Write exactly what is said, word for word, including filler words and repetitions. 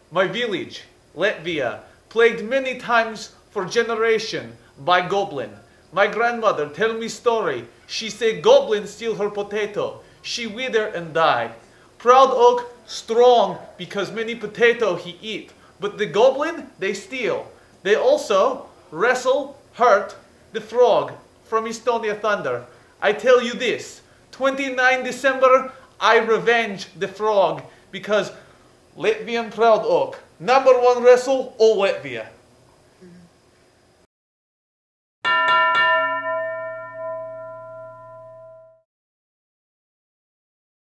My village, Latvia, plagued many times for generation by goblin. My grandmother tell me story. She say goblin steal her potato. She wither and died. Proud Oak strong because many potato he eat. But the goblin they steal. They also wrestle, hurt the frog from Estonia Thunder. I tell you this, twenty-ninth December, I revenge the frog because Latvian Proud Oak, number one wrestle, all Latvia.